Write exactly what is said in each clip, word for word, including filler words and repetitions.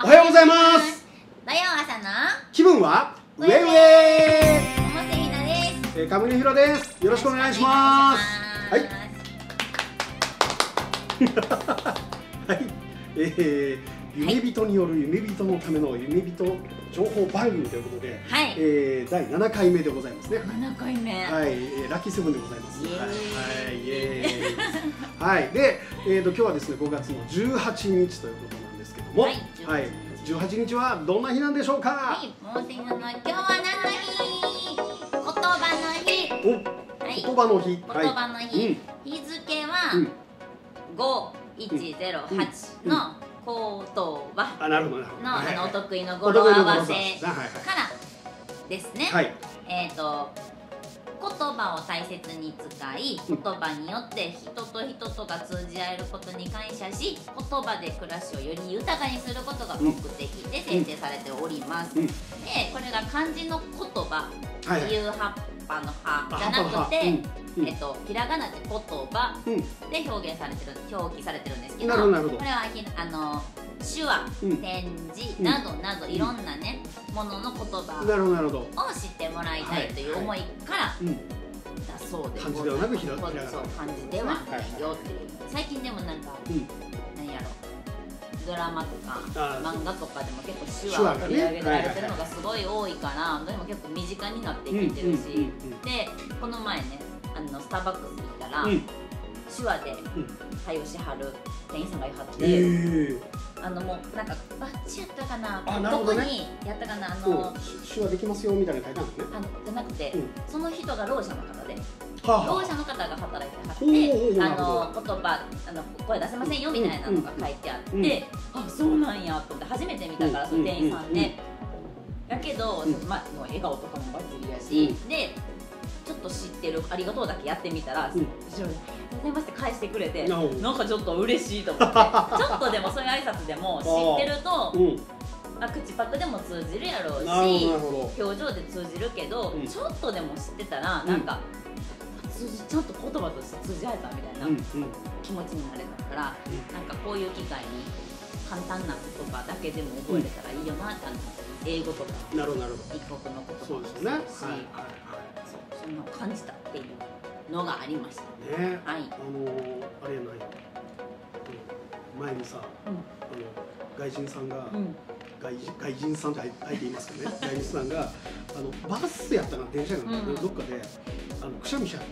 おはようございます。 土曜朝の気分はウェウェイ。 百瀬ひなです。 えー、上根ひろです。よろしくお願いします。はい。はい。えー、夢人による夢人のための夢人情報番組ということで、はい、えー、だいななかいめでございますね。 ななかいめ。 はい、えー、ラッキーセブンでございます。はい、はい、イエーイ。はい、で、えーと今日はですね、ごがつのじゅうはちにちということなんですけども、はい、はい、じゅうはちにちはどんな日なんでしょうか。 はい、もうせひなの今日は何の日？言葉の日。 お、はい、言葉の日。 言葉の日。はい、日付はごいちゼロはちの言葉のあのお得意の語呂合わせからですね。はい、えっと言葉を大切に使い、言葉によって人と人とが通じ合えることに感謝し、言葉で暮らしをより豊かにすることが目的で制定されております。で、これが漢字の言葉っていう葉っぱの葉じゃなくて、えっとひらがなで言葉で表現されてる、表記されてるんですけど、これはあの手話、点字などなどいろんなねものの言葉を知ってもらいたいという思いからだそうで、漢字ではなくひらがな、そう漢字ではないよっていう。最近でもなんか何やろ、ドラマとか漫画とかでも結構手話が取り上げられてるのがすごい多いから、でも結構身近になってきてるし、でこの前ねあのスターバックス行ったら手話で対応しはる店員さんがいはって。あのもうなんかバッチやったかな、どこにやったかな、あの手話できますよみたいな書いてあるんですね。 あのじゃなくて、その人がろう者の方で、ろう者の方が働いてはって、あの言葉あの声出せませんよみたいなのが書いてあって、あ、そうなんやと思って初めて見たから、その店員さんで。だけどまあ笑顔とかもバッチリやし、でちょっと知ってるありがとうだけやってみたら、後ろで「ありがとうございます」って返してくれて、なんかちょっと嬉しいと思って、ちょっとでもそういう挨拶でも知ってると、あ、口パクでも通じるやろうし、表情で通じるけど、ちょっとでも知ってたらなんか通じちゃんと言葉として通じ合えたみたいな気持ちになれたから、なんかこういう機会に簡単な言葉だけでも覚えれたらいいよなって、英語とか一国の言葉もそうですし、そんな感じたっていうのがありましたね。はい。あのあれやない。前にさ、あの外人さんが外人外人さんってあえて言いますけどね、外人さんがあのバスやったかな電車かなどっかであのくしゃみしはって、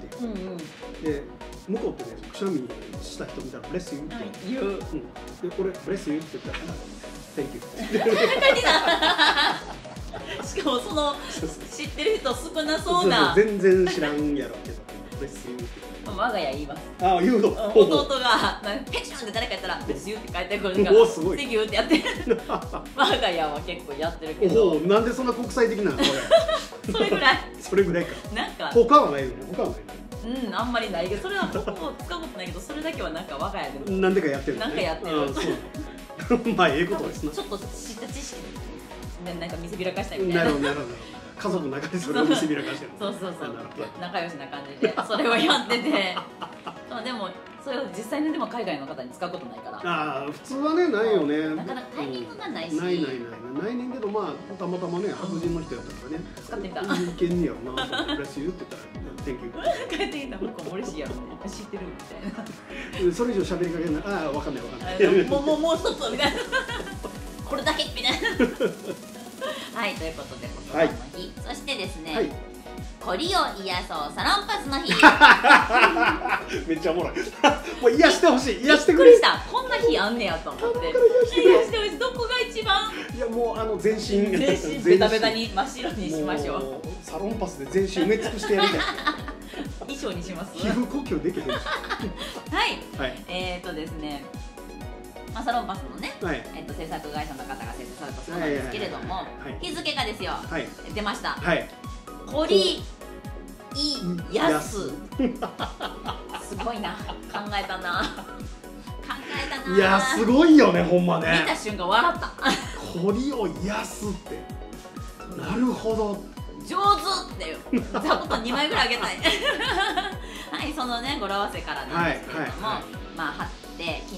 で向こうってねくしゃみした人見たらブレスユーって言う。で俺ブレスユーって言ったらセンキュー。 しかもその知ってる人少なそうな、 全然知らんやろけどブレスユーって我が家言います。 ああ、言うの。 弟がペクションって誰か言ったらブレスユーって書いてくるから、 おおすごい、 セギューってやってる。我が家は結構やってるけど、 おお、なんでそんな国際的なのこれ。それぐらいそれぐらいか。 なんか他はないの？他はないの？うん、あんまりないけど、それは僕も使うことないけど、それだけはなんか我が家でなんでかやってるなんかやってる。 まあええことですな。 ちょっと知った知識でなんか見せびらかしたいみたいな。 なるほどなるほど。家族の中でそれを見せびらかしてる。 そうそうそう。仲良しな感じでそれをやってて、でもそれを実際にでも海外の方に使うことないから。ああ、普通はねないよね。 なかなかタイミングがないし。 ないないないないねんけど、まあたまたまね白人の人やったからね。 使ってみた。 いけんねやろな。ブレスユーって言ったら Thank you。 帰ってきた向こう嬉しいやろね。知ってるみたいな。 それ以上喋りかけない。ああ、わかんないわかんない。 もうもうもう一つみたいな。これだけみたいな。はい、ということで言葉の日、そしてですね、凝りを癒そうサロンパスの日。 めっちゃおもろい。もう癒してほしい、癒してくれ。 びっくりした、こんな日あんねやと思って。癒してほしい。どこが一番？ いやもうあの全身全身ベタベタに真っ白にしましょう。 サロンパスで全身埋め尽くしてやりたい。 衣装にします。 皮膚呼吸できへん。はい。 えっとですね。まあ、サロンパスのね、はい、えっと制作会社の方が制作されたそうなんですけれども、日付がですよ、はい、出ました。はい。凝りいやす。すごいな、考えたな。考えたな。 いやすごいよね、ほんまね。 見た瞬間笑った。 凝りを癒すって。なるほど。 上手っていう座布団にまいぐらいあげたい。はい、そのね語呂合わせからなんですけれども、まあ貼って筋肉の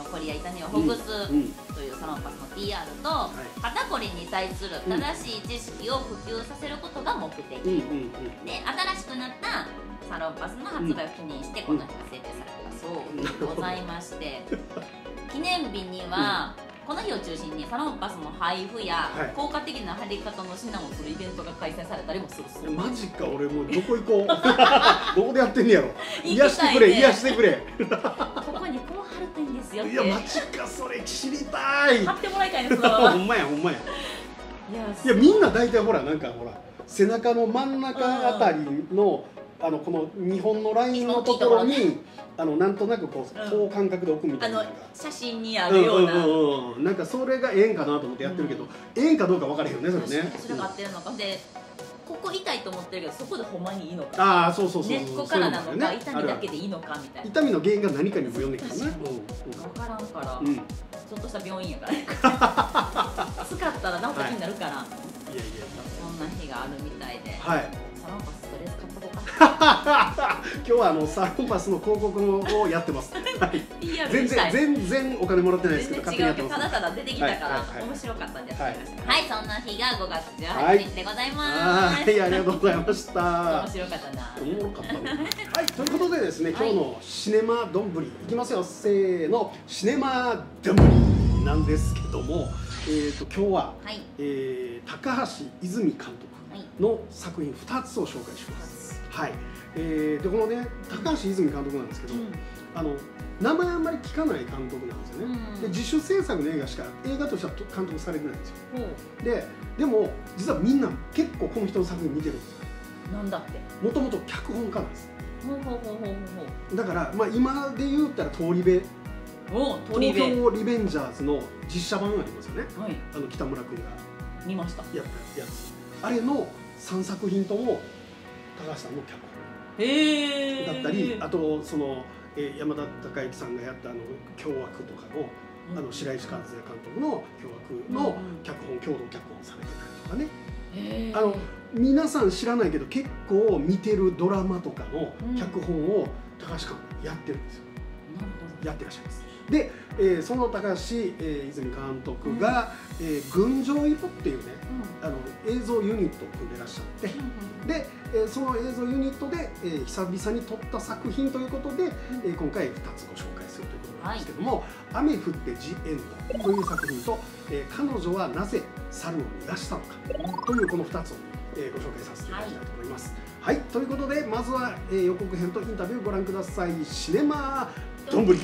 こりや痛みをほぐすというサロンパスの ピーアール と、肩こりに対する正しい知識を普及させることが目的で、新しくなったサロンパスの発売を記念してこの日が制定されたそうでございまして、記念日にはこの日を中心にサロンパスの配布や効果的な貼り方の指南をするイベントが開催されたりもするそう。 マジか、俺もうどこ行こうどこでやってんねやろ。癒してくれ癒してくれここにこう貼るといいんですよって。 いやマジか、それ知りたい。 貼ってもらいたいね、そのままほんまやほんまや。いやみんな大体ほらなんかほら背中の真ん中あたりのあのこの日本のラインのところにあのなんとなくこう等間隔で置くみたいな、 あの写真にあるような、 なんかそれがええんかなと思ってやってるけど、ええんかどうか分からへんよね、それね。 それが合ってるのかで、ここ痛いと思ってるけどそこでほんまにいいのか、 ああそうそうそう、 根っこからなのか痛みだけでいいのかみたいな。 痛みの原因が何かにもよんねんけどね。 分からんから、ちょっとした病院やから使ったら治った気になるから。いやいや、そんな日があるみたいで、サロンパスとりあえず買っとこうか。 今日はあのサロンパスの広告をやってます。全然全然お金もらってないですけど、 全然違うけどただただ出てきたから面白かったんでやってみました。はい、そんな日がごがつじゅうはちにちでございます。 はい、ありがとうございました。 面白かったな。 おもろかったね。はい、ということでですね、今日のシネマどんぶりいきますよ。せーの、シネマどんぶりなんですけども、えっと今日は高橋泉監督の作品ふたつを紹介します。はい、えー、でこのね高橋泉監督なんですけど、うん、あの名前あんまり聞かない監督なんですよね。うん、で自主制作の映画しか映画としては監督されてないんですよ。うん、ででも実はみんな結構この人の作品見てるんですよ。 なんだって。 もともと脚本家なんです。 ほうほうほうほうほう。 だからまあ今で言ったら通り部。東京リベンジャーズの実写版ありますよね。はい、あの北村君が見ましたやったやつ。あれのさんさく品とも高橋さんの脚本だったり、あとその、えー、山田孝之さんがやったあの凶悪とかの、うん、あの白石和也監督の凶悪の脚本、共同脚本されてたりとかね。あの皆さん知らないけど結構見てるドラマとかの脚本を高橋監督やってるんですよ。うん、やってらっしゃいます。で、えー、その高橋、えー、泉監督が「うん、えー、群青色」っていうね、うん、あの映像ユニットを組んでらっしゃって、うん、で、えー、その映像ユニットで、えー、久々に撮った作品ということで、うん、えー、今回ふたつご紹介するということなんですけども「はい、雨降ってジ・エンド」という作品と「えー、彼女はなぜ猿を逃がしたのか」というこのふたつを、えー、ご紹介させていただきたいと思います。はい、はい、ということでまずは、えー、予告編とインタビューをご覧ください。シネマどんぶり。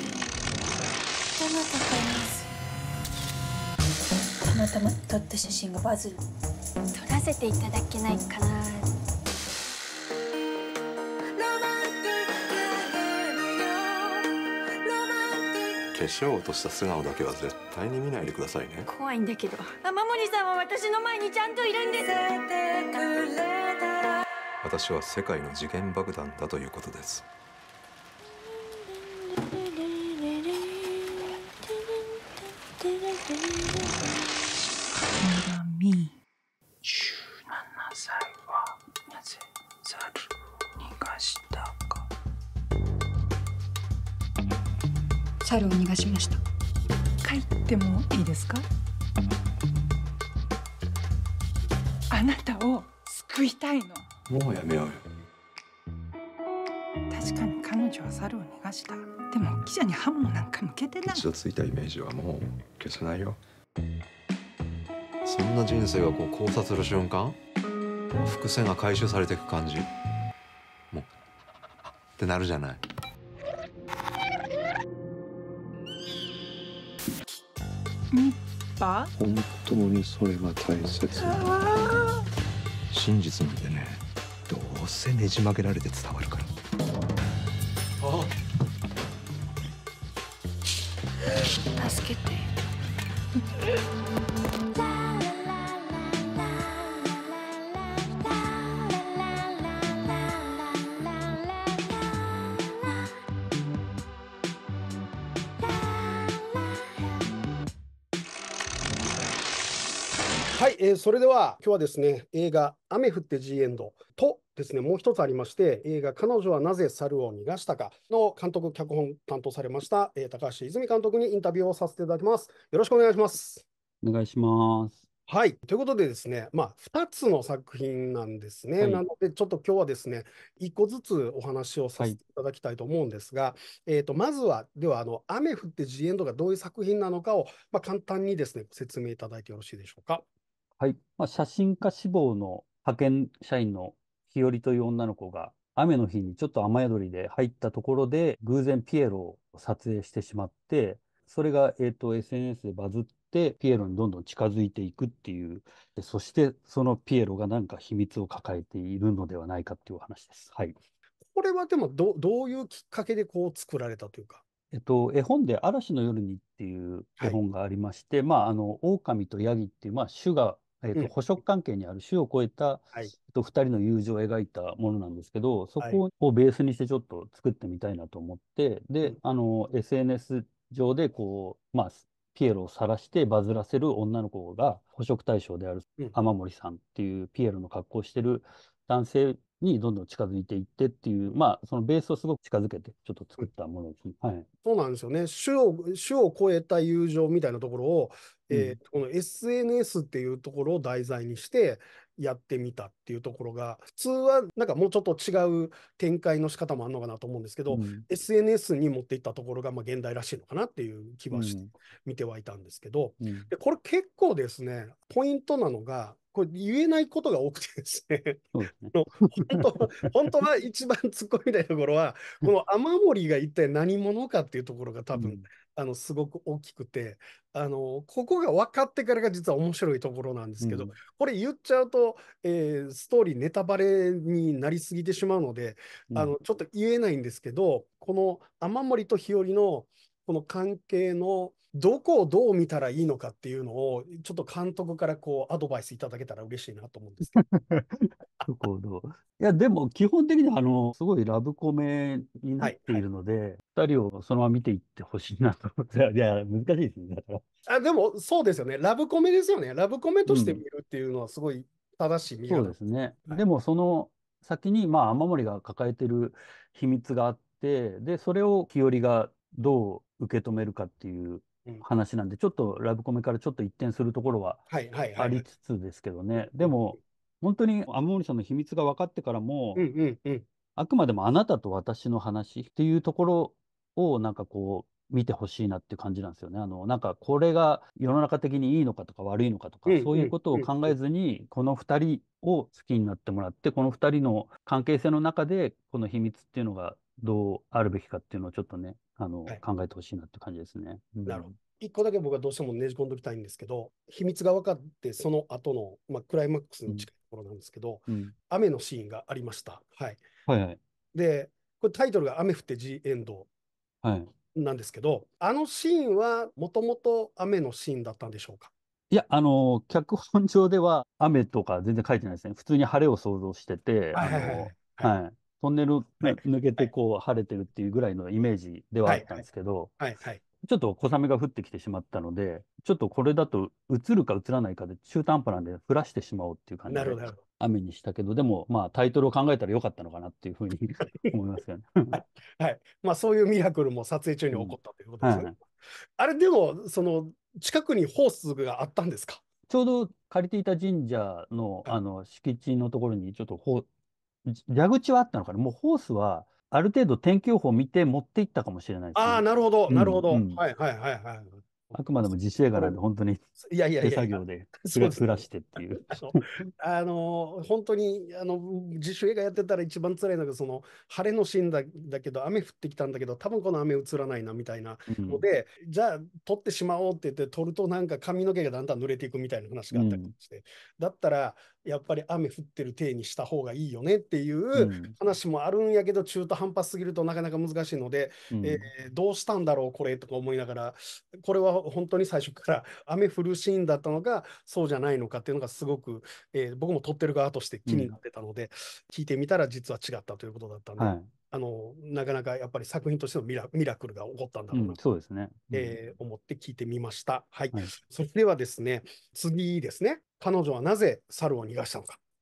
たまたま撮った写真がバズる。撮らせていただけないかな。 化粧落とした素顔だけは絶対に見ないでくださいね。 怖いんだけど。雨森さんは私の前にちゃんといるんです。 私は世界の時限爆弾だということです。 じゅうななさいはなぜ猿を逃がしたか。 猿を逃がしました。 帰ってもいいですか。あなたを救いたいの。 もうやめようよ。 確かに彼女は猿を逃がした。でも記者に刃物なんか向けてない。 一度ついたイメージはもう消せないよ。そんな人生がこう交差する瞬間、伏線が回収されていく感じ、もうってなるじゃない。 ニッパ本当にそれが大切。真実なんてね、どうせねじ曲げられて伝わるから。 あ、助けて。 はい、えー、それでは今日はですね、映画「雨降ってジ・エンド」とですね、もう一つありまして、映画、彼女はなぜ猿を逃がしたかの監督、脚本担当されました、えー、高橋泉監督にインタビューをさせていただきます。よろしくお願いします。 お願いします。 はい。ということでですね、まあ、ふたつの作品なんですね。 はい、 なので、ちょっと今日はですね、いっこずつお話をさせていただきたいと思うんですが、はい、えーと、まずは、では、あの、雨降ってジエンドがどういう作品なのかを、まあ、簡単にですね、ご説明いただいてよろしいでしょうか。 はい。まあ、写真家志望の派遣社員の日和という女の子が、雨の日にちょっと雨宿りで入ったところで、偶然ピエロを撮影してしまって、それが、えーと、エスエヌエス でバズって、ピエロにどんどん近づいていくっていう、でそしてそのピエロが何か秘密を抱えているのではないかっていうお話です。はい。 これはでもど、どういうきっかけでこう作られたというか。 えっと、絵本で嵐の夜にっていう絵本がありまして、はい、まあ、あの、狼とヤギっていう、まあ、種が、えっと、捕食関係にある種を超えた、はい、えっと、二人の友情を描いたものなんですけど、そこをベースにしてちょっと作ってみたいなと思って、で、うん、あの、エスエヌエス 上で、こう、まあ、ピエロを晒してバズらせる女の子が捕食対象である雨漏さんっていうピエロの格好をしてる男性にどんどん近づいていってっていう、まあ、そのベースをすごく近づけて、ちょっと作ったものですね。はい。 そうなんですよね。種を、種を超えた友情みたいなところを、えー、この エスエヌエス っていうところを題材にしてやってみたっていうところが、普通はなんかもうちょっと違う展開の仕方もあるのかなと思うんですけど、うん、エスエヌエス に持っていったところがまあ現代らしいのかなっていう気はして見てはいたんですけど、うん、でこれ結構ですね、ポイントなのが、これ言えないことが多くてですね、本当本当は一番突っ込みたいところは、この雨漏りが一体何者かっていうところが多分、うん、あのすごく大きくて、あのここが分かってからが実は面白いところなんですけど、うん、これ言っちゃうと、えー、ストーリーネタバレになりすぎてしまうので、うん、あのちょっと言えないんですけど、この雨漏りと日和のこの関係のどこをどう見たらいいのかっていうのをちょっと監督からこうアドバイスいただけたら嬉しいなと思うんですけど。どいやでも基本的にはあのすごいラブコメになっているので、はいはい、ふたりをそのまま見ていってほしいなと思って。いや難しいですね。だからあでもそうですよね。ラブコメですよね。ラブコメとして見るっていうのはすごい正しい見方、 うん、そうですね。はい、でもその先にまあ雨漏りが抱えてる秘密があって、でそれを日和がどう受け止めるかっていう話なんで、ちょっとラブコメからちょっと一転するところはありつつですけどね。でも、本当に雨漏りさんの秘密が分かってからも、うんうんうん、あくまでもあなたと私の話っていうところをなんかこう見てほしいなっていう感じなんですよね。あの、なんかこれが世の中的にいいのかとか悪いのかとか、うんうん、そういうことを考えずに、このふたりを好きになってもらって、このふたりの関係性の中で、この秘密っていうのがどうあるべきかっていうのをちょっとね、あの、はい、考えてほしいなって感じですね。 うん、なるほど。一個だけ僕はどうしてもねじ込んでおきたいんですけど、秘密が分かって、その後の、まあ、クライマックスに近いところなんですけど、うん、雨のシーンがありました。はい。 はいはい。 で、これタイトルが雨降ってジエンドなんですけど、はい、あのシーンはもともと雨のシーンだったんでしょうか？ いや、あの、脚本上では雨とか全然書いてないですね。普通に晴れを想像してて、あの、はい。トンネル抜けてこう晴れてるっていうぐらいのイメージではあったんですけど、ちょっと小雨が降ってきてしまったので、ちょっとこれだと映るか映らないかで中途半端なんで降らしてしまおうっていう感じで雨にしたけど、でもまあタイトルを考えたらよかったのかなっていうふうに思いますよね。 はい。まあそういうミラクルも撮影中に起こったということですね。うんはい、あれでも、その近くにホースがあったんですか？ ちょうど借りていた神社の、あの敷地のところにちょっとホー蛇口はあったのかな。もうホースはある程度天気予報を見て持っていったかもしれないですね。 ああ、なるほど、なるほど。うん、はいはいはいはい。 あくまでも自主映画なんで、本当に手作業で暮らしてっていう。 あの、本当にあの自主映画やってたら一番辛いのが、その晴れのシーンだ、だけど、雨降ってきたんだけど、多分この雨映らないなみたいなので、うん、じゃあ、撮ってしまおうって言って、撮るとなんか髪の毛がだんだん濡れていくみたいな話があったりして、うん、だったら、やっぱり雨降ってる体にした方がいいよねっていう話もあるんやけど、中途半端すぎるとなかなか難しいので、うん、えー、どうしたんだろう、これとか思いながら、これは本当に最初から雨降るシーンだったのか、そうじゃないのかっていうのがすごく、えー、僕も撮ってる側として気になってたので、うん、聞いてみたら実は違ったということだったんで、はい、あのなかなかやっぱり作品としてのミラ、ミラクルが起こったんだろうな、うん、 そうですね、 うん、えー、思って聞いてみました。はい。はい、それではですね、次ですね。彼女はなぜ猿を逃がしたのか。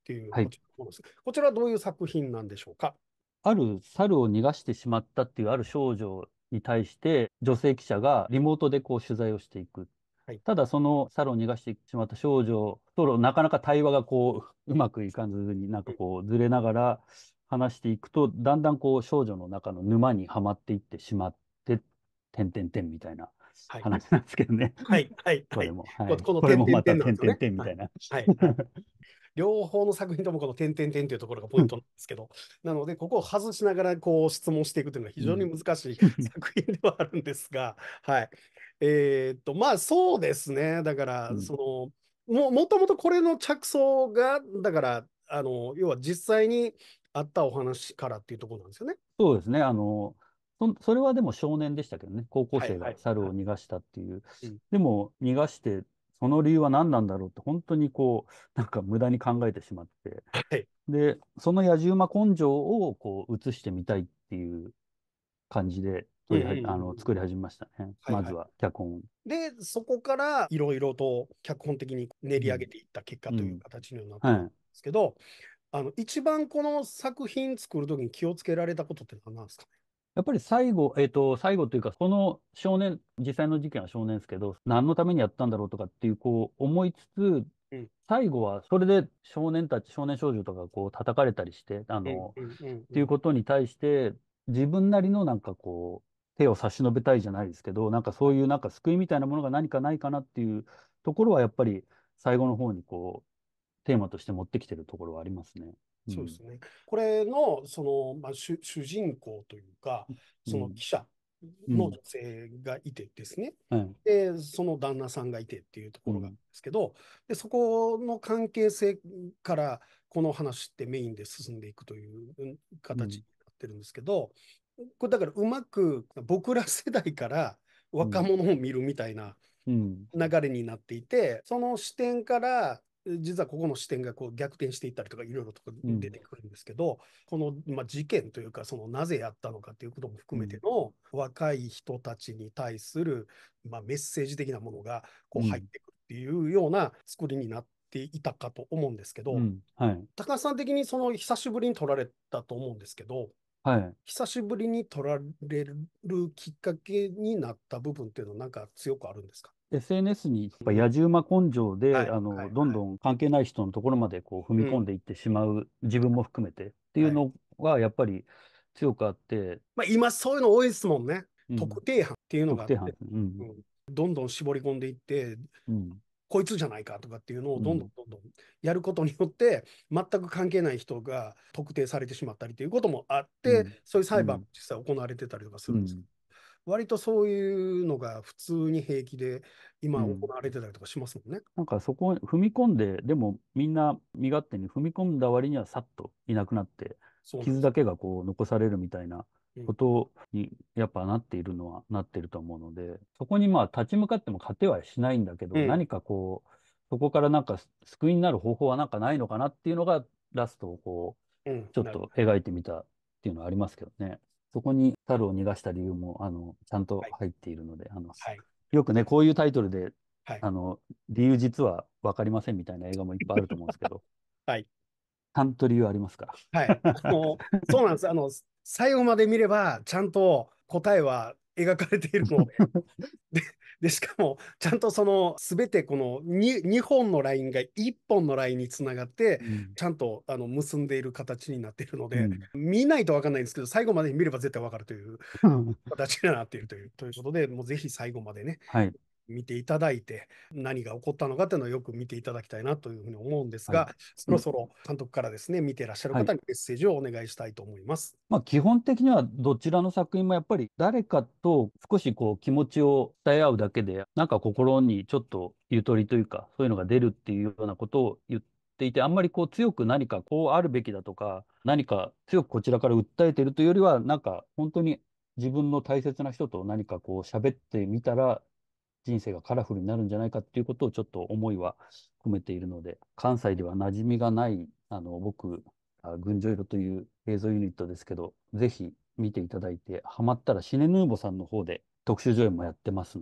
っていうはいこちらのものです。こちらはどういう作品なんでしょうか。 ある猿を逃がしてしまったっていうある少女に対して女性記者がリモートでこう取材をしていく。 はいただその猿を逃がしてしまった少女となかなか対話がこううまくいかずになんかこうずれながら話していくとだんだんこう少女の中の沼にはまっていってしまって点々点みたいなはい話なんですけどね。 はいはいはい。 これも、はい。 ここのこれもまた点々点なんですよね。 点々点みたいな。 はいはいはい両方の作品ともこの点々点というところがポイントなんですけど、なので、ここを外しながらこう質問していくというのは非常に難しい作品ではあるんですが、はい。えーっと、まあそうですね。だから、 うんその、も、もともとこれの着想が、だから、あの、要は実際にあったお話からっていうところなんですよね。 そうですね。あの、そ、それはでも少年でしたけどね。高校生がはいはい。はい猿を逃がしたっていう。 うんでも、逃がして、その理由は何なんだろうって、本当にこう、なんか無駄に考えてしまって。 はいで、その野じ馬根性をこう映してみたいっていう感じでうん取りは、あの、 うんうんうん作り始めましたね。 はいはい。 まずは脚本。 で、そこからいろいろと脚本的に練り上げていった結果といううん。 形にはなってるんではい。 すけど、あの一番この作品作るときに気をつけられたことって何なんですかね。 やっぱり最後、えっと、最後というか、この少年、実際の事件は少年ですけど、何のためにやったんだろうとかっていう、こう、思いつつ、 うん最後はそれで少年たち、少年少女とかこう叩かれたりして、あの、 うんうんうんっていうことに対して、自分なりのなんかこう、手を差し伸べたいじゃないですけど、なんかそういうなんか救いみたいなものが何かないかなっていうところは、やっぱり最後の方にこう、テーマとして持ってきてるところはありますね。うん。 そうですね。これの、その、まあ、主、主人公というか、そのうん。 記者の女うん。 性がいてですね。 はい。 で、その旦那さんがいてっていうところがあるんうん。 ですけど、で、そこの関係性から、この話ってメインで進んでいくといううん形になってるんですけど、これだからうまく僕ら世代から若うん。 者を見るみたいなうん。 流れになっていて、その視点から、実はここの視点がこう逆転していったりとか、いろいろと出てくるんですけど、この、まあ、事件というか、そのなぜやったのかということも含めての、若い人たちに対する、まあ、メッセージ的なものがこう入ってくるっていうような作りになっていたかと思うんですけど、 うん。はい。 高橋さん的にその久しぶりに撮られたと思うんですけど、 はい。 久しぶりに撮られるきっかけになった部分っていうのは、なんか強くあるんですか。 エスエヌエス にやっぱ野じ馬根性で、 はい、 あの、 はい、はい。 どんどん関係ない人のところまでこう踏み込んうん、 でいってしまう、自分も含めてっていうはい。 のはやっぱり強くあって、 まあ、今そういうの多いですもんね。 うん。 特定班っていうのがあって、 特定班ですね。うん。 うん、どんどん絞り込んでいって、 うん。 こいつじゃないかとかっていうのをどんどんうん。 どんどんやることによって、全く関係ない人が特定されてしまったりということもあって、 うん。 そういう裁判もうん。 実際行われてたりとかするんですけど、 うん。 割とそういうのが普通に平気で今行うん。 われてたりとかしますもんね。 なんかそこに踏み込んで、でもみんな身勝手に踏み込んだ割にはさっといなくなって、 そうなんです。 傷だけがこう残されるみたいなうん、 ことにやっぱなっているのはなっていると思うので、そこにまあ立ち向かっても勝てはしないんだけど、 うん、 何かこう、そこからなんか救いになる方法はなんかないのかなっていうのがラストをこうん、 う、ちょっなるほど。 と描いてみたっていうのはありますけどね。そこに猿を逃がした理由も、あの、ちゃんとはい、 入っているので、あの、 はい、 よくね、こういうタイトルではい、 あの、理由実は分かりませんみたいな映画もいっぱいあると思うんですけど、 はい。 ちゃんと理由ありますかはい。あら。 の、そうなんです。あの、最後まで見れば、ちゃんと答えは描かれているので、で、でしかも、ちゃんとその、すべてこの 2, にほんのラインがいっぽんのラインにつながって、 うん。 ちゃんとあの結んでいる形になっているので、 うん。 見ないと分かんないんですけど、最後まで見れば絶対分かるという形になっているという、ということで、もうぜひ最後までね、 はい。 見ていただいて、何が起こったのかっていうのをよく見ていただきたいなというふうに思うんですはい。 が、そろそろ監督からですね、見ていらっしゃるはい。 方にメッセージをお願いしたいと思います。 まあ、基本的にはどちらの作品もやっぱり誰かと少しこう気持ちを伝え合うだけで、なんか心にちょっとゆとりというか、そういうのが出るっていうようなことを言っていて、あんまりこう強く何かこうあるべきだとか、何か強くこちらから訴えているというよりは、なんか本当に自分の大切な人と何かこう喋ってみたら、人生がカラフルになるんじゃないかっていうことをちょっと思いは込めているので、関西では馴染みがない、あの、僕、あ群青色という映像ユニットですけど、ぜひ見ていただいて、ハマったらシネヌーボさんの方で特集上映もやってますので、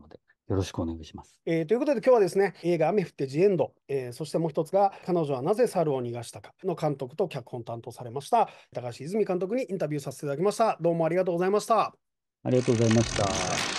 よろしくお願いします。 えー、ということで今日はですね、映画雨降ってジエンド、えー、そしてもう一つが彼女はなぜ猿を逃がしたかの監督と脚本担当されました高橋泉監督にインタビューさせていただきました。どうもありがとうございました。 ありがとうございました。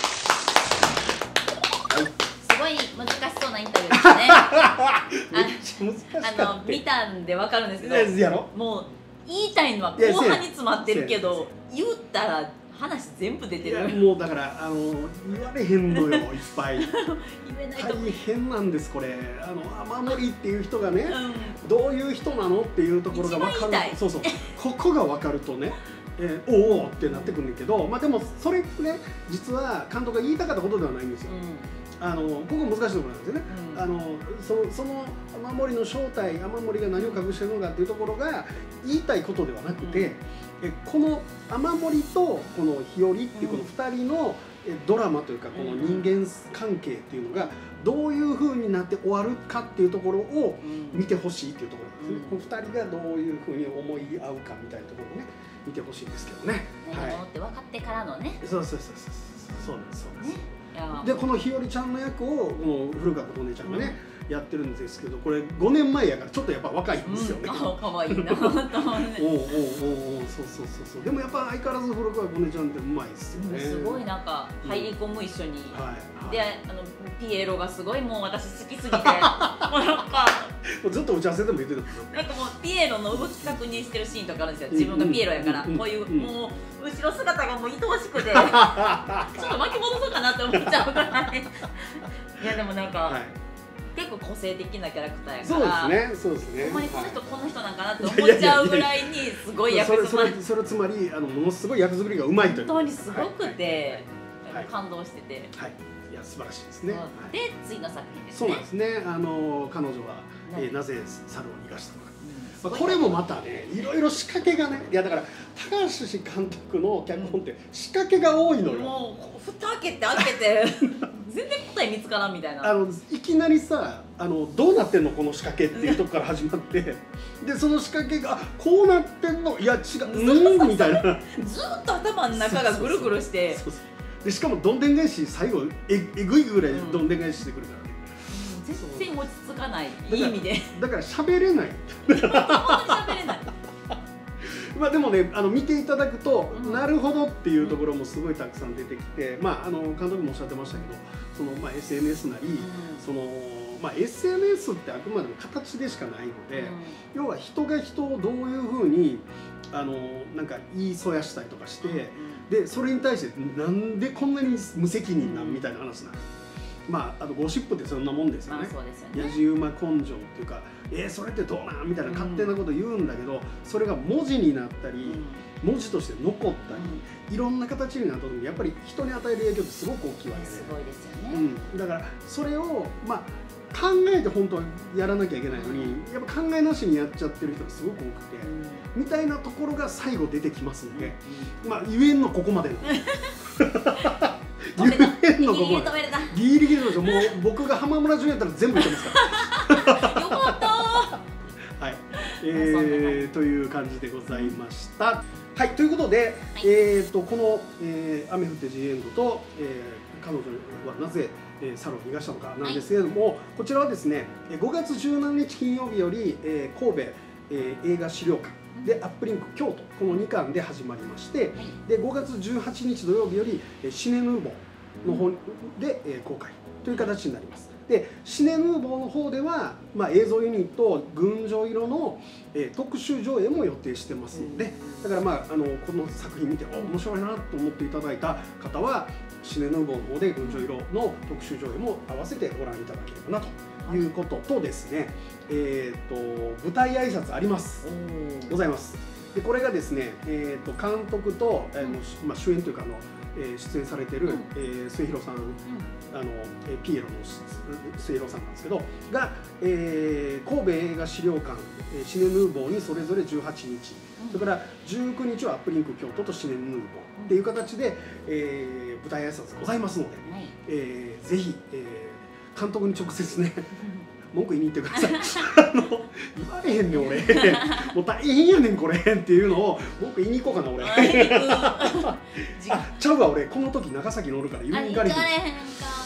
すごい難しそうなインタビューですね。あの見たんでわかるんですけど、もう言いたいのは後半に詰まってるけど、言ったら話全部出てる。 もうだからあの言われへんのよいっぱい。言えないと大変なんですこれ。あの雨漏りっていう人がね、うん、どういう人なのっていうところが分かる。そうそう。ここが分かるとね、えー、おおってなってくるんだけど、まあでもそれね実は監督が言いたかったことではないんですよ。うん、あのここ難しいところなんですよね。うん、あのそのその雨漏りの正体、雨漏りが何を隠してるのかっていうところが言いたいことではなくて。うん、えこの雨漏りとこの日和っていうこのふたりのドラマというかこの人間関係っていうのがどういうふうになって終わるかっていうところを見てほしいっていうところなんですね。このふたりがどういうふうに思い合うかみたいなところをね見てほしいんですけどね。 何者って分かってからのね。 そうそうそうそうそうなんですそうなんです。でこの日和ちゃんの役をこの古川琴音ちゃんがね、うん、やってるんですけど、これごねんまえやからちょっとやっぱ若いんですよね。 うん、かわいいなと思って。おうおうおうそうそうそうそう。でもやっぱ相変わらず古川琴音ちゃんってうまいですよね。 すごいなんか入り込む一緒に。うん、はい。であのピエロがすごいもう私好きすぎて、もうなんかずっと打ち合わせでも言ってた。なんかもうピエロの動き確認してるシーンとかあるんですよ。自分がピエロやから、こういうもう後ろ姿がもう愛おしくて、ちょっと巻き戻そうかなって思っちゃうぐらい。いやでもなんか。はい、結構個性的なキャラクターやから、 そうですね、そうですね。 ほんまにこの人、はい、この人なんかなって思っちゃうぐらいにすごい役作り。 それつまりあのものすごい役作りがうまいという。 本当にすごくて、はい、感動してて。 はい。いや素晴らしいですね。 で次の作品ですね。 そうなんですね。あの彼女はな,、えー、なぜ猿を逃がしたのか。まあこれもまたね、いろいろ仕掛けがね、いやだから高橋監督の脚本って仕掛けが多いのよ。 もう蓋開けて開けて全然答え見つからんみたいな。 あのいきなりさ、あのどうなってんのこの仕掛けっていうとこから始まって、でその仕掛けがこうなってんの、いや違う、うんみたいな。 ずっと頭の中がぐるぐるして。 そうそうでしかもどんでん返し最後ええぐいぐらいどんでん返ししてくるからね。 全然落ち着かない、いい意味で。 だから喋れない。 本当に喋れない。 まあでもね、あの見ていただくと、うん、なるほどっていうところもすごいたくさん出てきて、まああの監督もおっしゃってましたけど、そのまあ エスエヌエス なり、うん、そのまあ エスエヌエス ってあくまでも形でしかないので、うん、要は人が人をどういうふうにあのなんか言いそやしたりとかして、うん、でそれに対してなんでこんなに無責任なんみたいな話なんです。まあ、あのゴシップってそんなもんですよね。やじ馬根性っていうか、えー、それってどうなんみたいな勝手なこと言うんだけど、それが文字になったり、うん、文字として残ったり、うん、いろんな形になった時にやっぱり人に与える影響ってすごく大きいわけで、 すごいですよね、 うん、だからそれをまあ考えて本当はやらなきゃいけないのに、やっぱ考えなしにやっちゃってる人がすごく多くて、うん、みたいなところが最後出てきますので、うん、まあ言えんのここまでの。 止めたギリギリ止めれたギリギリでしょ。もう僕が浜村淳やったら全部言ってますから。 よかったはい、えー、という感じでございました。はい、ということで、はい、えーとこの、えー「雨降ってジエンド」と、えー「彼女はなぜ、えー、猿を逃がしたのか」なんですけれども、はい、こちらはですねごがつじゅうしちにち金曜日より、えー、神戸、えー、映画資料館でアップリンク京都このにかんで始まりまして、はい、でごがつじゅうはちにち土曜日よりシネヌーボーの方で、えー、公開という形になります。でシネヌーボーの方では、まあ、映像ユニット群青色の、えー、特集上映も予定してますので、だから、まあ、あのこの作品見て面白いなと思っていただいた方はシネヌーボーの方で群青色の特集上映も合わせてご覧いただければなということとですね、えー、と舞台挨拶ありますございます。でこれがですね、えー、と監督と、えーまあ、主演というかあの、えー、出演されてる、うんえー、末広さん、うん、あのえー、ピエロの末広さんなんですけどが、えー、神戸映画資料館、えー、シネヌーボーにそれぞれじゅうはちにち、うん、それからじゅうくにちはアップリンク京都とシネヌーボーっていう形で、えー、舞台挨拶ございますので、はい、えー、ぜひ、えー、監督に直接ね文句言いに行ってください。あの言われへんねん俺。もう大変やねんこれっていうのを文句言いに行こうかな俺。あ、ちゃうわ俺この時長崎におるから言いに行かれへん。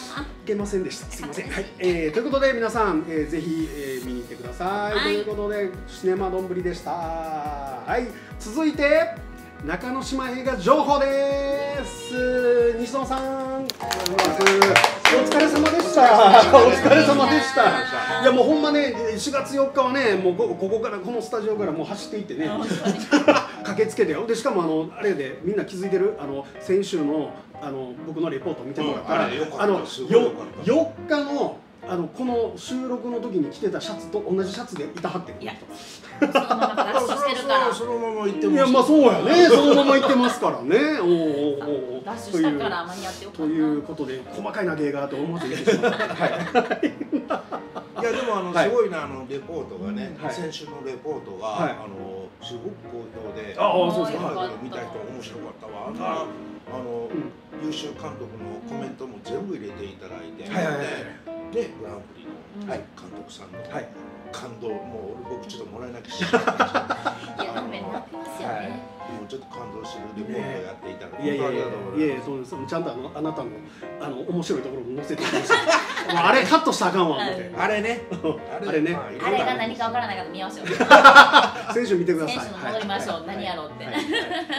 けませんでした。すみません。はい、えー、ということで皆さん、えー、ぜひ、えー、見に行ってください。はい、ということでシネマどんぶりでした。はい、続いて中之島映画情報です。西野さん、お疲れ様でした。お疲れ様でした。いやもうほんまね、しがつよっかはね、もうここからこのスタジオからもう走っていってね、駆けつけてよ。でしかもあのあれでみんな気づいてる、あの先週のあの僕のレポート見てもらったら、あのよっかのあのこの収録の時に着てたシャツと同じシャツでいたはってる。いや、 そのままダッシュしてるから。 そのまま行ってます。 いやまあそうやね。そのまま行ってますからね。おおおお。 ダッシュしたから間に合ってよかった。 ということで細かいな芸がと思っていてしまった。はい。 いやでもあのすごいな、あのレポートがね、先週のレポートがあのすごく好評で、ああそうですか。見た人面白かったわ。あんなあの優秀監督のコメントも全部入れていただいて、でグランプリの監督さんの感動、もう僕ちょっともらえなきゃしない。 いやでもね、なってますよね。 もうちょっと感動してるレポートをやっていただいて、 いやいやいやいや、そうです。ちゃんとあのあなたのあの面白いところも載せてください。あれカットしたらあかんわ思って。 あれね、 あれね。 あれが何かわからないから見ましょう。 選手見てください。 選手の戻りましょう。何やろうって。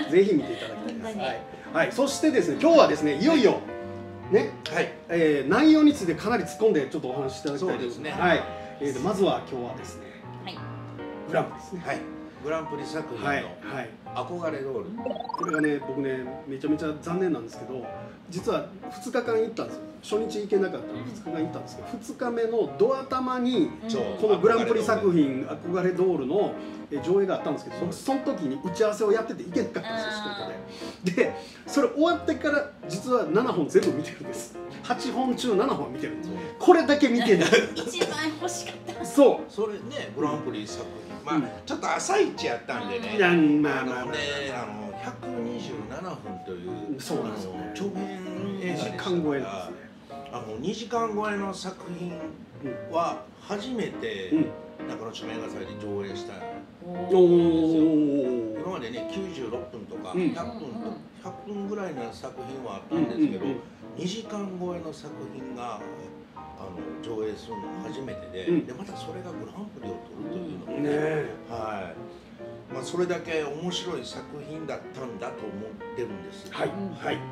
ぜひ見ていただきたいです。はい。そしてですね、今日はですね、いよいよね、はい、えー、内容についてかなり突っ込んでちょっとお話しいただきたいですね。はい。えー、まずは今日はですね、はい、グランプリですね。はい。グランプリ作品の憧れドール。これがね、僕ね、めちゃめちゃ残念なんですけど、実はふつかかん行ったんですよ。初日行けなかったのでふつかかん行ったんですけど、ふつかめのドア玉にこのグランプリ作品「憧れドール」の上映があったんですけど、僕その時に打ち合わせをやってて行けなかったんですよ、仕事で。でそれ終わってから実はななほん全部見てるんです。はっぽん中ななほん見てるんです。これだけ見てない。 一番欲しかった。 そう。 それね、グランプリ作品、まあちょっと朝一やったんでね。 まあまあね、あのひゃくにじゅうななふんというそうなんですよね。 長編映画でしたから、あのにじかん超えの作品は初めて中之島映画祭で上映したんですよ。今までねきゅうじゅうろっぷんとかひゃっぷんとひゃっぷんぐらいの作品はあったんですけど、にじかん超えの作品があの上映するの初めてで、でまたそれがグランプリを取るというのもね、はい、まあそれだけ面白い作品だったんだと思ってるんです。はいはいはい。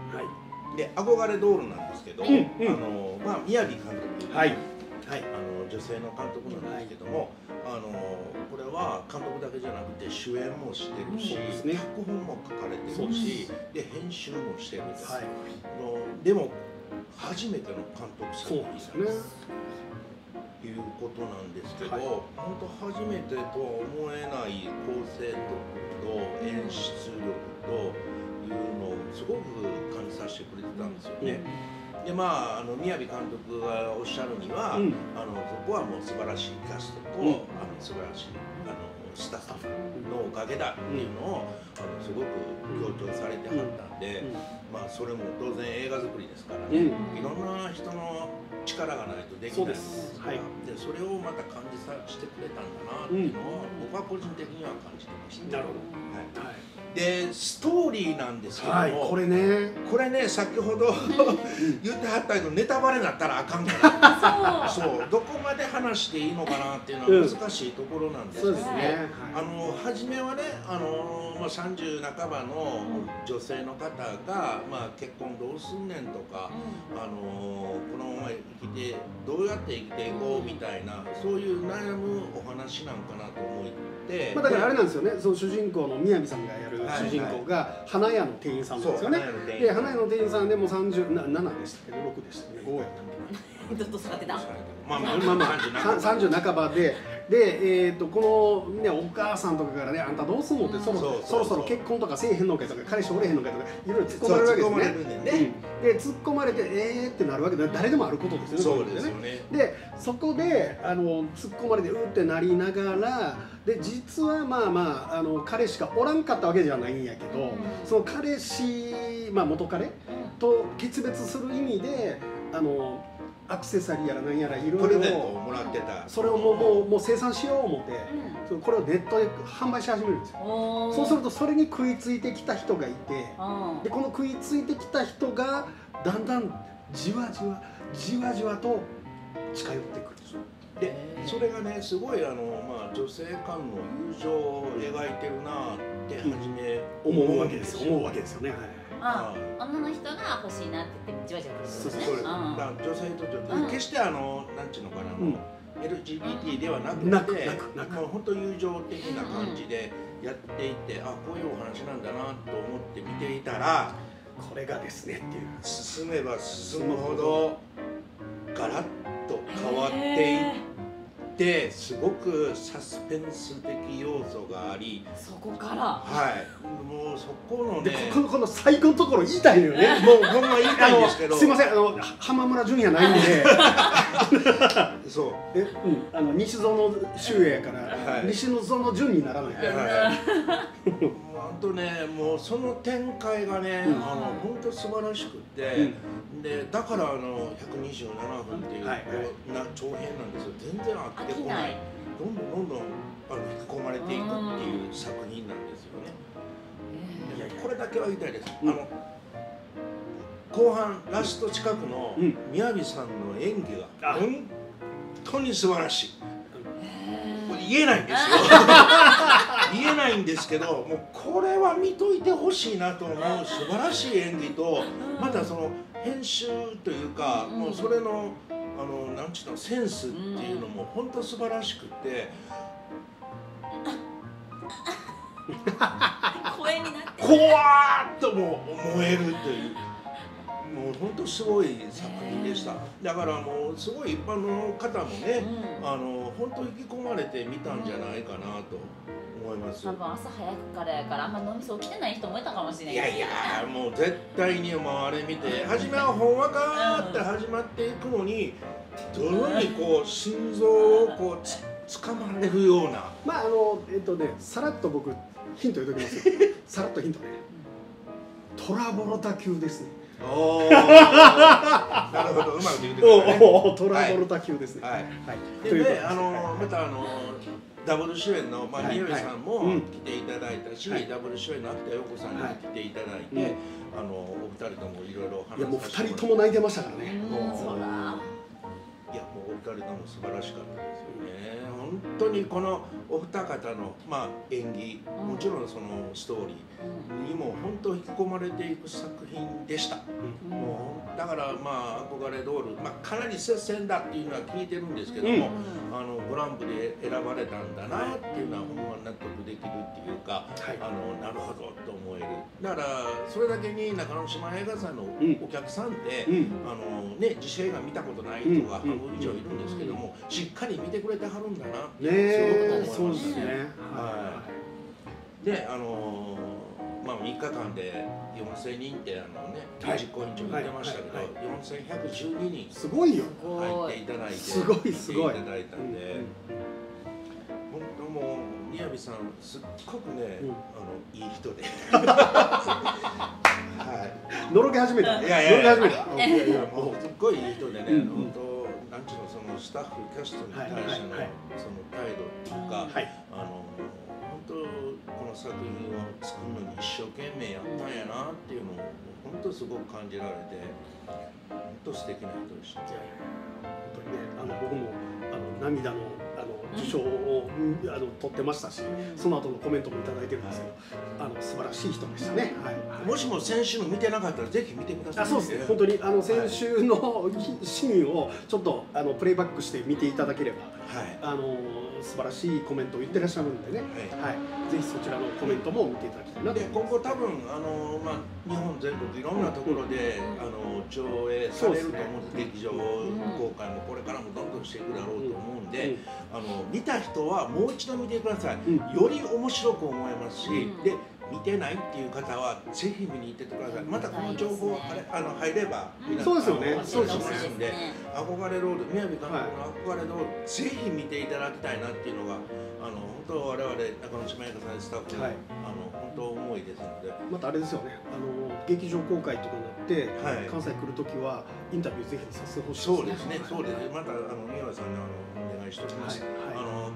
で憧れドールなんですけど、あのまあ宮城監督、はいはい、あの女性の監督なんですけども、あのこれは監督だけじゃなくて主演もしてるし、脚本も書かれてるし、で編集もしてるんです。のでも初めての監督作品ですね。いうことなんですけど、本当初めてとは思えない構成力と演出力というのをすごく感じさせてくれてたんですよね。でまあ、あの宮城監督がおっしゃるには、うん、あのそこはもう素晴らしいキャストと、うん、あの素晴らしいあのスタッフのおかげだっていうのを、うん、あのすごく強調されてはったんで、うん、まあそれも当然映画作りですからね、うん、いろんな人の力がないとできないんですから、でそれをまた感じさせてくれたんだなっていうのを、僕は個人的には感じてました。なるほど。はい。でストーリーなんですけども、はい、これねこれね先ほど言ってはったけどネタバレになったらあかんからそうどこまで話していいのかなっていうのは難しいところなんですけど、ね、あの初めはねあの、まあ、さんじゅうなかばの女性の方が、まあ、結婚どうすんねんとか、あのこのまま生きてどうやって生きていこうみたいなそういう悩むお話なんかなと思って、まあ、だからあれなんですよね、その主人公の宮城さんがやる主人公が花屋の店員さんなんですよね。で花屋の店員さんでもさんじゅうななでしたけどろくでしたね、ごやったっけ。 ずっと座ってた。 まあまあまあまあさんじゅうなかばでで、えー、とこの、ね、お母さんとかからね、あんたどうすんのって、そろそろそろ結婚とかせえへんのかとか彼氏おれへんのかとかいろいろ突っ込まれるわけですね。で突っ込まれてえーってなるわけで誰でもあることですよね。そうですよね。でそこであの突っ込まれてうってなりながらで実はまあまああの彼しかおらんかったわけじゃないんやけど、その彼氏、まあ、元彼と決別する意味であのアクセサリーやら何やらいろいろプレゼントをもらってた、それをもうもうもう生産しよう思って、うん、これをネットで販売し始めるんですよ。そうするとそれに食いついてきた人がいて、でこの食いついてきた人がだんだんじわじわじわじわと近寄ってくる。 でそれがねすごいあの、まあ、女性間の友情を描いてるなって初め思うわけですよ。思うわけですよね。 ああ、女の人が欲しいなって言ってじわじわくるんですね。 そうそう。だから女性とちょっと決してあのなんていうのかな、エルジービーティー ではなくて、もう本当友情的な感じでやっていて、あこういうお話なんだなと思って見ていたら、 これがですねっていう。 進めば進むほどガラッと変わっていってすごくサスペンス的要素があり、 そこからはいもうそこのねこのこの最後のところ言いたいのよね。 もうほんま言いたいんですけど、 すいませんあの浜村淳也ないんでそうえ、うん、あの西園秀也から、はい、西園淳にならない。 本当ねもうその展開がね、うん、あの本当素晴らしくて、うん、でだからあのひゃくにじゅうななふんっていう、はい、な長編なんですよ。全然飽きてこない。どんどんどんどんあの引き込まれていくっていう作品なんですよね。いやこれだけは言いたいです。うん、あの後半ラスト近くの宮城さんの演技が本当に素晴らしい。言えないんですよ言えないんですけど、もうこれは見といてほしいなと思う素晴らしい演技と、またその編集というか、もうそれのあのなんちゅうのセンスっていうのも本当素晴らしくて声になって怖ーっともう燃えるという。もう本当すごい作品でした。だからもうすごい一般の方もね、うん、あの本当引き込まれて見たんじゃないかなと思います。 多分朝早くからやからあんま脳みそ起きてない人もいたかもしれない。 いやいやもう絶対にもうあれ見て初めはほんわかーって始まっていくのに、どのにこう心臓をこうつつかまれるような。 まああのえっとねさらっと僕ヒント言うときますよ。さらっとヒントね。トラボルタ級ですね。 おお、なるほど、うまく言ってくれたね。 おお、トラボルタ級ですね。 はい。で、あのまたあのダブル主演のまあ宮部さんも来ていただいたし、ダブル主演の秋田陽子さんにも来ていただいて、あのお二人ともいろいろ話して。いやもう二人とも泣いてましたからね。 そうだ。 いやもうお二人とも素晴らしかったですよね。本当にこのお二方のまあ演技、もちろんそのストーリーにも本当引き込まれていく作品でした。うん、もうだからまあ憧れドール、まあかなり接戦だっていうのは聞いてるんですけども、うん、あのグランプリで選ばれたんだなっていうのはほんま納得できるっていうか、はい、あのなるほどと思える。だからそれだけに中之島映画祭のお客さんって、うん、あのね自主映画見たことない人が半分以上いるんですけども、しっかり見てくれてはるんだなってすごく思いましたね。はい。であのまあみっかかんでよんせんにんってあのね実行委員長言ってましたけど、よんせんひゃくじゅうににんすごいよ入っていただいてすごいすごい見ていただいたんで、本当もう宮部さんすっごくね、あのいい人で、はい。 のろけ始めた。 いやいやいや、いやいやもうすっごいいい人でね、本当。なんちゅうのそのスタッフキャストに対してのその態度っていうか、あの本当この作品を作るのに一生懸命やったんやなっていうのを本当すごく感じられて、本当素敵な人でした。本当にね、あの僕もあの涙のあの受賞をあの取ってましたし、その後のコメントもいただいてるんですけど、あの素晴らしい人でしたね。はい。 もしも先週の見てなかったらぜひ見てください。 あ、そうですね。本当にあの先週のシーンをちょっとあのプレイバックして見ていただければ、はい、あの素晴らしいコメントを言ってらっしゃるんでね。はい。はい、ぜひそちらのコメントも見ていただきたいなと。 で今後多分あのまあ日本全国いろんなところで、うん、あの上映されると思うんです。劇場公開もこれからもどんどんしていくだろうと思うんで、うん、あの見た人はもう一度見てください。うん、より面白く思えますし、うん、で見てないっていう方はぜひ見に行ってください。またこの情報あれあの入れば皆さんそうですよね。 そうですんで、憧れロール宮部監督の憧れロールぜひ見ていただきたいなっていうのがあの本当我々中之島映画祭スタッフの、はい、あの本当思いですので。 またあれですよね。あの劇場公開とかになって、はい、関西来るときはインタビューぜひさせてほしいですね。 そうですね。そうですね。またあの宮部さんにあのお願いしておきます。はいはい、あの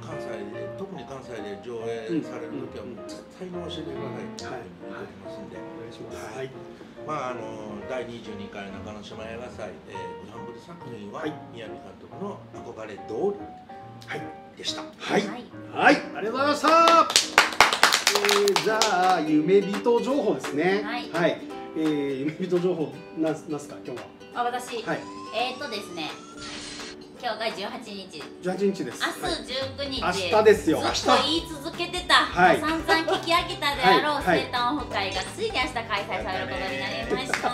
関西で特に関西で上映される時はもう絶対に教えてくださいって言ってますんで、お願いします。はい。まああのだいにじゅうにかい中之島映画祭、えー、グランプリ作品は宮城監督の憧れ通り、はい、でした。はい、 はい、ありがとうございました。えー、じゃあ夢人情報ですね。はい、はい、えー、夢人情報なんなんすか今日は。 あ、私、はい、えーとですね。今日がじゅうはちにち。じゅうはちにちです。 明日じゅうくにち。 明日ですよ。 ずっと言い続けてた。はい。散々聞き飽きたであろう生誕オフ会がついに明日開催されることになりました。はい。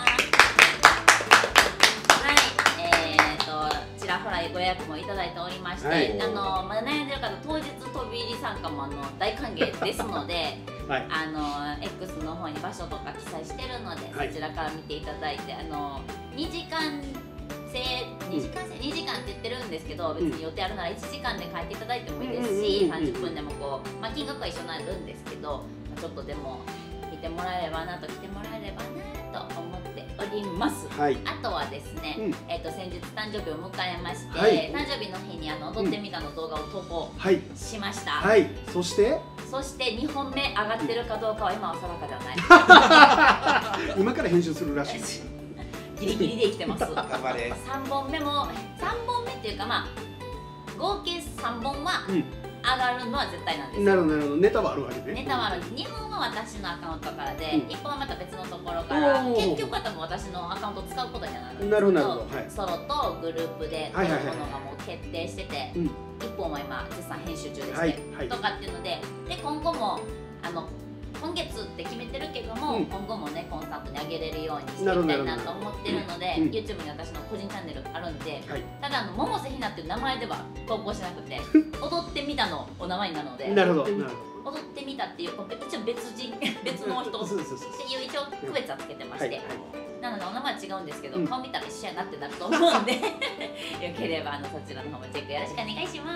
えっとちらほらご予約もいただいておりまして、あのまだ悩んでる方当日飛び入り参加もあの大歓迎ですので。はい、あの X の方に場所とか記載してるので、はい、そちらから見ていただいて、あのにじかん制にじかん制にじかんって言ってるんですけど、別に予定あるならいちじかんで書いていただいてもいいですし、さんじゅっぷんでもこう、まあ、金額は一緒になるんですけど、ちょっとでも見てもらえればなと来てもらえればなと思っております。はい、あとはですね、うん、えっと先日誕生日を迎えまして、はい、誕生日の日にあの踊ってみたの動画を投稿しました。 はい、はい、そしてそしてにほんめ上がってるかどうかは今は定かではない。今から編集するらしいです。 ギリギリで生きてます。頑張れ。さんぼんめもさんぼんめっていうか、まあ合計さんぼんは上がるのは絶対なんですよ。 なるほどなるほど。ネタはあるわけね。 ネタはある。にほんは私のアカウントからで、いっぽんはまた別のところから、結局は多分私のアカウントを使うことにはなるんですけど、なるほど、ソロとグループで撮るものがもう決定してて、いっぽんは今絶賛編集中ですね、とかっていうので、で今後もあの今月って決めてるけども、今後もねコンスタントに上げれるようにしていきたいなと思ってるので、YouTube に私の個人チャンネルあるんで、ただあの百瀬ひなっていう名前では投稿しなくて、踊ってみたのお名前になるので、なるほど。踊ってみたっていう一応別人別の人っていう一応区別はつけてまして、なのでお名前は違うんですけど、顔見たら一緒やなってなると思うんで、よければあのそちらの方もチェックよろしくお願いします。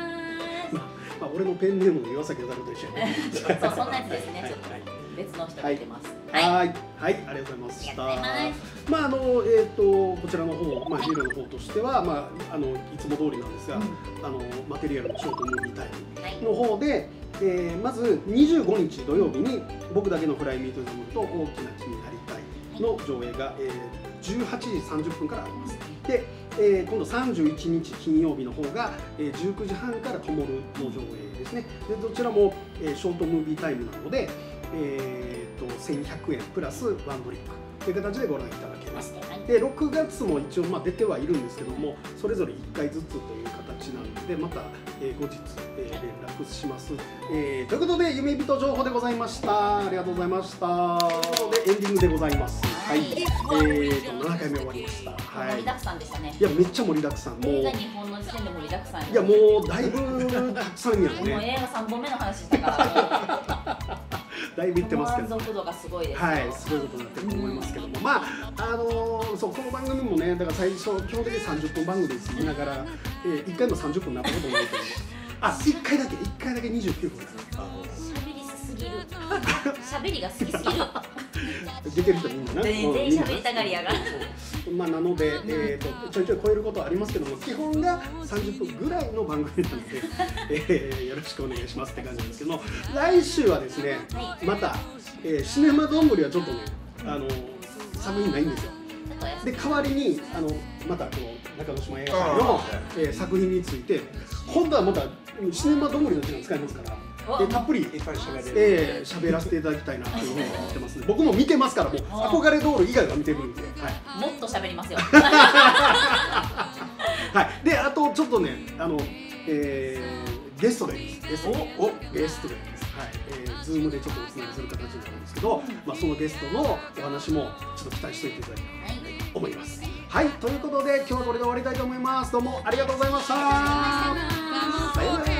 まあ俺のペンネームの岩崎弥太郎と一緒やね。 そうそんなやつですね。ちょっと別の人がいてます。 はいはい、ありがとうございました。まああのえっとこちらの方、まあヒーローの方としてはまああのいつも通りなんですが、あのマテリアルのショートムービータイムの方で。えー、まずにじゅうごにち土曜日に「僕だけのフライミートザムと大きな木になりたい」の上映が、えー、じゅうはちじさんじゅっぷんからあります。で、えー、今度さんじゅういちにち金曜日の方が、えー、じゅうくじはんから「ともる」の上映ですね。でどちらも、えー、ショートムービータイムなので、えー、とせんひゃくえんプラスワンドリンクという形でご覧いただけます。でろくがつも一応まあ出てはいるんですけども、それぞれいっかいずつという形なのでまた、えー、後日、えー、連絡します、えー、ということで夢人情報でございました。ありがとうございました。ということでエンディングでございます。はい、えーとななかいめ終わりました。 はい、盛りだくさんでしたね。 いやめっちゃ盛りだくさん。もう映画にほんの時点で盛りだくさん。 いやもうだいぶたくさんやね。 もう映画さんぼんめの話したからだいぶいってますけど、 満足度がすごいです。 はい、すごいことになってると思いますけども、まああのー、そうこの番組もね、だから最初基本的にさんじゅっぷん番組で過ぎながら、えー、いっかいもさんじゅっぷんになったことないけど、あ、いっかいだけいっかいだけにじゅうきゅうふんです。 喋りすぎる。喋りが好きすぎる。 出てる人みんなな。 全然喋りたがりやが。 まあなので、えー、とちょいちょい超えることはありますけども、基本がさんじゅっぷんぐらいの番組なので、えー、よろしくお願いしますって感じなんですけども、来週はですね、はい、また、えー、シネマどんぶりはちょっとね、あの作品ないんですよ。で代わりにあのまたこの中之島映画祭の、えー、作品について今度はまたシネマどんぶりの時間使いますから。でたっぷりえ喋らせていただきたいなというふうに思ってます。僕も見てますから、もう憧れドール以外は見てるんで、はい、 もっと喋りますよ。 はい、であとちょっとねあの、えー、ゲストがいます。ゲストおゲストがいます。はい、えー、ズームでちょっとおつなぎする形になるんですけど、まあそのゲストのお話もちょっと期待しておいていただきたいと思います。はい、ということで今日はこれで終わりたいと思います。どうもありがとうございました。さようなら。